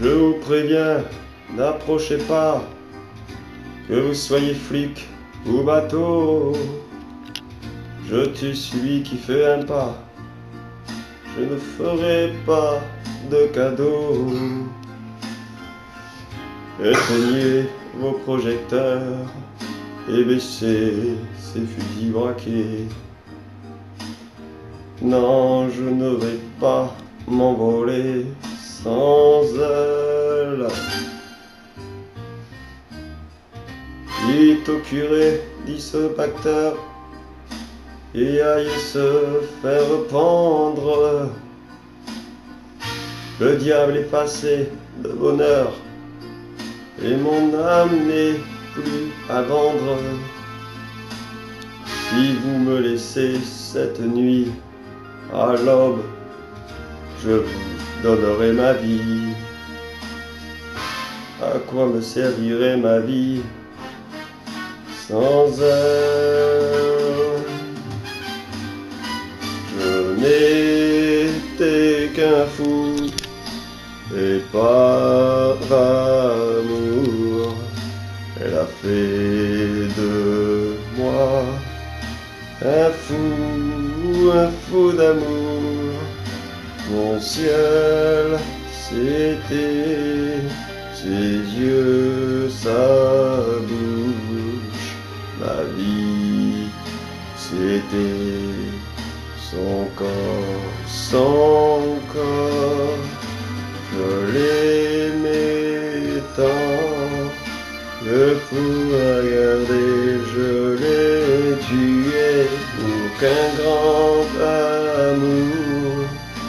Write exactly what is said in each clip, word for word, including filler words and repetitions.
Je vous préviens, n'approchez pas, que vous soyez flic ou bateau. Je tue celui qui fait un pas, je ne ferai pas de cadeau. Éteignez vos projecteurs et baissez ces fusils braqués. Non, je ne vais pas m'envoler sans elle. Dites au curé, dit ce pacteur, et aille se faire pendre. Le diable est passé de bonheur, et mon âme n'est plus à vendre. Si vous me laissez cette nuit à l'aube, je vous donnerai ma vie. À quoi me servirait ma vie sans elle? Je n'étais qu'un fou, et par amour, elle a fait de moi un fou, un fou d'amour. Mon ciel, c'était ses yeux, sa bouche. Ma vie, c'était son corps, son corps. Je l'aimais tant que pour la garder, je l'ai tué pour qu'un grand amour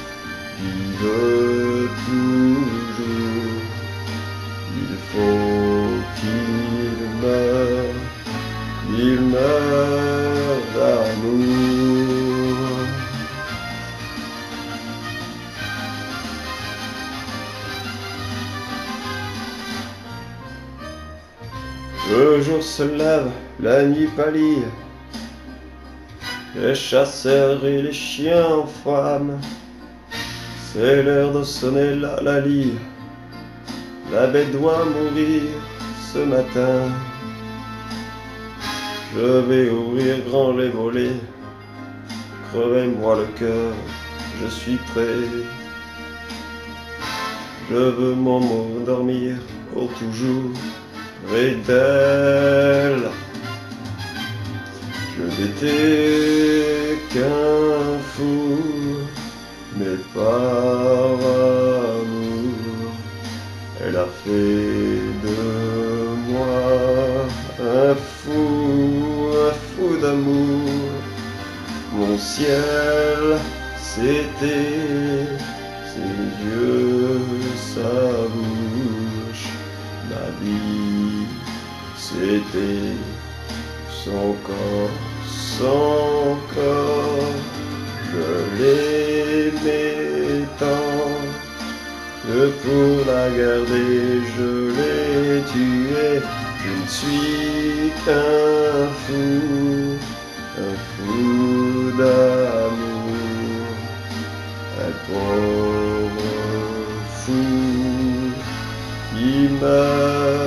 vive toujours. Il faut qu'il meure, il meurt d'amour. Le jour se lève, la nuit pâlit, les chasseurs et les chiens en flammes. C'est l'heure de sonner la lalie, la bête doit mourir ce matin. Je vais ouvrir grand les volets, crevez-moi le cœur, je suis prêt. Je veux m'endormir pour toujours près d'elle. Je n'étais qu'un fou, mais par amour, elle a fait de moi un fou, un fou d'amour. Mon ciel, c'était ses yeux, sa bouche. Ma vie, c'était son corps, son corps. Je l'aimais tant que pour la garder, je l'ai tuée. Je ne suis qu'un fou, un fou d'amour, un pauvre fou qui meurt.